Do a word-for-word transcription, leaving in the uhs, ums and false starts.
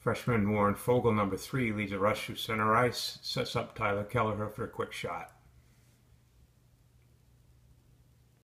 Freshman Warren Fogle, number three, leads a rush through center ice, sets up Tyler Kelleher for a quick shot.